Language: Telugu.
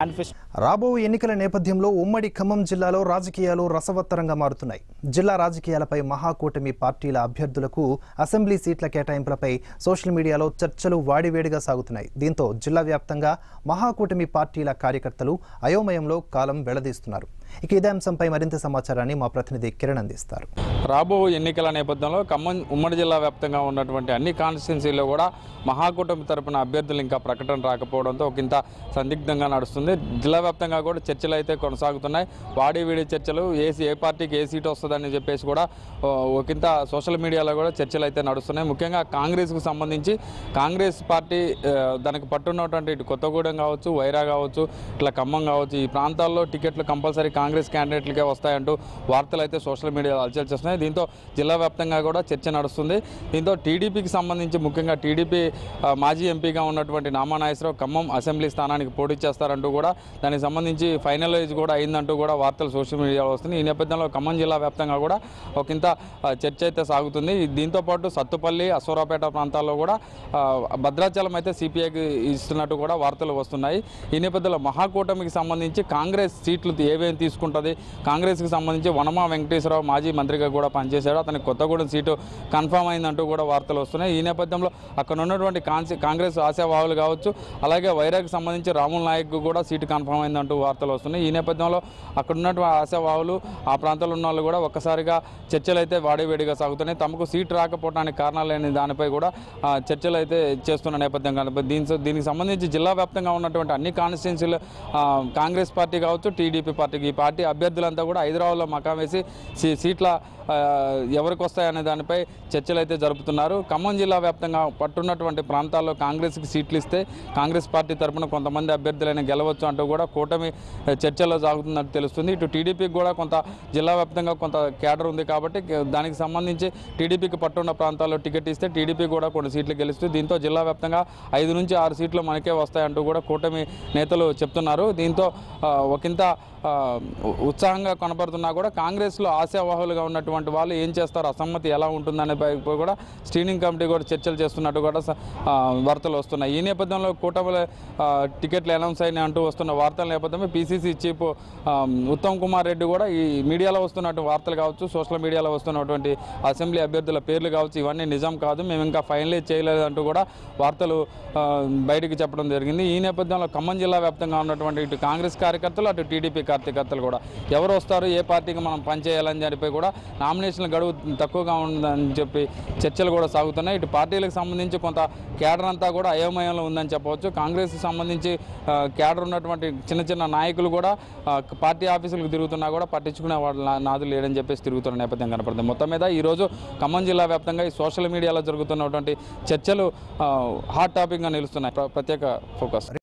రాబో ఎన్నికల నేపథ్యంలో ఉమ్మడి ఖమ్మం జిల్లాలో రాజకీయాలు రసవత్తరంగా మారుతున్నాయి. జిల్లా రాజకీయాలపై మహాకూటమి పార్టీల అభ్యర్థులకు అసెంబ్లీ సీట్ల కేటాయింపులపై సోషల్ మీడియాలో చర్చలు వాడివేడిగా సాగుతున్నాయి. దీంతో జిల్లా వ్యాప్తంగా మహాకూటమి పార్టీల కార్యకర్తలు అయోమయంలో కాలం వెళ్లదీస్తున్నారు. ఇక ఇదే అంశంపై మరింత సమాచారాన్ని మా ప్రతినిధి కిరణ్ అందిస్తారు. రాబో ఎన్నికల నేపథ్యంలో ఖమ్మం ఉమ్మడి జిల్లా వ్యాప్తంగా ఉన్నటువంటి అన్ని కాన్స్టిట్యున్సీల్లో కూడా మహాకూటమి తరపున అభ్యర్థులు ఇంకా ప్రకటన రాకపోవడంతో ఒకంత సందిగ్ధంగా నడుస్తుంది. జిల్లా వ్యాప్తంగా కూడా చర్చలు అయితే కొనసాగుతున్నాయి. వాడివేడి చర్చలు ఏ పార్టీకి ఏ సీటు వస్తుందని చెప్పేసి కూడా ఒకంత సోషల్ మీడియాలో కూడా చర్చలు అయితే నడుస్తున్నాయి. ముఖ్యంగా కాంగ్రెస్కు సంబంధించి కాంగ్రెస్ పార్టీ దానికి పట్టున్నటువంటి ఇటు కొత్తగూడెం కావచ్చు, వైరా కావచ్చు, ఇట్లా ఖమ్మం కావచ్చు, ఈ ప్రాంతాల్లో టికెట్లు కంపల్సరీ కాంగ్రెస్ క్యాండిడేట్లకే వస్తాయంటూ వార్తలు అయితే సోషల్ మీడియాలో అలచల్ చేస్తున్నాయి. దీంతో జిల్లా వ్యాప్తంగా కూడా చర్చ నడుస్తుంది. దీంతో టీడీపీకి సంబంధించి ముఖ్యంగా టీడీపీ మాజీ ఎంపీగా ఉన్నటువంటి నామా నాగేశ్వరరావు ఖమ్మం అసెంబ్లీ స్థానానికి పోటీ చేస్తారంటూ కూడా దానికి సంబంధించి ఫైనలైజ్ కూడా అయిందంటూ కూడా వార్తలు సోషల్ మీడియాలో వస్తుంది. ఈ నేపథ్యంలో ఖమ్మం జిల్లా వ్యాప్తంగా కూడా ఒకంత చర్చ అయితే సాగుతుంది. దీంతోపాటు సత్తుపల్లి, అశ్వరావుపేట ప్రాంతాల్లో కూడా భద్రాచలం అయితే సిపిఐకి ఇస్తున్నట్టు కూడా వార్తలు వస్తున్నాయి. ఈ నేపథ్యంలో మహాకూటమికి సంబంధించి కాంగ్రెస్ సీట్లు ఏవేమి తీసుకుంటుంది, కాంగ్రెస్కి సంబంధించి వనమా వెంకటేశ్వరరావు మాజీ మంత్రిగా కూడా పనిచేశాడు, అతనికి కొత్తగూడెం సీటు కన్ఫర్మ్ అయిందంటూ కూడా వార్తలు వస్తున్నాయి. ఈ నేపథ్యంలో అక్కడ ఉన్నటువంటి కాంగ్రెస్ ఆశావాహులు కావచ్చు, అలాగే వైరాకి సంబంధించి రాముల్ నాయక్ కూడా సీటు కన్ఫర్మ్ అయిందంటూ వార్తలు వస్తున్నాయి. ఈ నేపథ్యంలో అక్కడ ఉన్నటువంటి ఆశావాహులు, ఆ ప్రాంతంలో ఉన్న వాళ్ళు కూడా ఒక్కసారిగా చర్చలు అయితే వాడివేడిగా సాగుతున్నాయి. తమకు సీటు రాకపోవడానికి కారణాలు లేని దానిపై కూడా చర్చలు అయితే చేస్తున్న నేపథ్యం కనిపిస్తుంది. దీనికి సంబంధించి జిల్లా వ్యాప్తంగా ఉన్నటువంటి అన్ని కాన్స్టిట్యున్సీలు కాంగ్రెస్ పార్టీ కావచ్చు, టీడీపీ పార్టీకి ఈ పార్టీ అభ్యర్థులంతా కూడా హైదరాబాద్లో మకాం వేసి సీట్ల ఎవరికి వస్తాయనే దానిపై చర్చలు అయితే జరుపుతున్నారు. ఖమ్మం జిల్లా వ్యాప్తంగా పట్టున్నటువంటి ప్రాంతాల్లో కాంగ్రెస్కి సీట్లు ఇస్తే కాంగ్రెస్ పార్టీ తరఫున కొంతమంది అభ్యర్థులైనా గెలవచ్చు అంటూ కూడా కూటమి చర్చల్లో సాగుతున్నట్టు తెలుస్తుంది. ఇటు టీడీపీకి కూడా కొంత జిల్లా వ్యాప్తంగా కొంత క్యాడర్ ఉంది కాబట్టి దానికి సంబంధించి టీడీపీకి పట్టున్న ప్రాంతాల్లో టికెట్ ఇస్తే టీడీపీ కూడా కొన్ని సీట్లు గెలుస్తుంది. దీంతో జిల్లా వ్యాప్తంగా 5 నుంచి 6 సీట్లు మనకే వస్తాయంటూ కూడా కూటమి నేతలు చెప్తున్నారు. దీంతో ఒకంత ఉత్సాహంగా కనపడుతున్నా కూడా కాంగ్రెస్లో ఆశావాహులుగా ఉన్నటువంటి వాళ్ళు ఏం చేస్తారు, అసమ్మతి ఎలా ఉంటుందనే కూడా స్క్రీనింగ్ కమిటీ కూడా చర్చలు చేస్తున్నట్టు కూడా వార్తలు వస్తున్నాయి. ఈ నేపథ్యంలో కూటమిలో టికెట్లు అనౌన్స్ అయినాయి అంటూ వస్తున్న వార్తల నేపథ్యంలో పీసీసీ చీఫ్ ఉత్తమ్ కుమార్ రెడ్డి కూడా ఈ మీడియాలో వస్తున్నటువంటి వార్తలు కావచ్చు, సోషల్ మీడియాలో వస్తున్నటువంటి అసెంబ్లీ అభ్యర్థుల పేర్లు కావచ్చు, ఇవన్నీ నిజం కాదు, మేము ఇంకా ఫైనలైజ్ చేయలేదు అంటూ కూడా వార్తలు బయటికి చెప్పడం జరిగింది. ఈ నేపథ్యంలో ఖమ్మం జిల్లా వ్యాప్తంగా ఉన్నటువంటి ఇటు కాంగ్రెస్ కార్యకర్తలు, అటు టీడీపీ కార్యకర్తలు కూడా ఎవరు వస్తారు, ఏ పార్టీకి మనం పనిచేయాలని చెప్పి కూడా నామినేషన్ల గడువు తక్కువగా ఉందని చెప్పి చర్చలు కూడా సాగుతున్నాయి. ఇటు పార్టీలకు సంబంధించి కొంత క్యాడర్ అంతా కూడా అయోమయంలో ఉందని చెప్పవచ్చు. కాంగ్రెస్కి సంబంధించి క్యాడర్ ఉన్నటువంటి చిన్న చిన్న నాయకులు కూడా పార్టీ ఆఫీసులకు తిరుగుతున్నా కూడా పట్టించుకునే వాళ్ళ నాదులు లేడని చెప్పేసి తిరుగుతున్న నేపథ్యం కనపడుతుంది. మొత్తం మీద ఈరోజు ఖమ్మం జిల్లా వ్యాప్తంగా ఈ సోషల్ మీడియాలో జరుగుతున్నటువంటి చర్చలు హాట్ టాపిక్గా నిలుస్తున్నాయి. ప్రత్యేక ఫోకస్.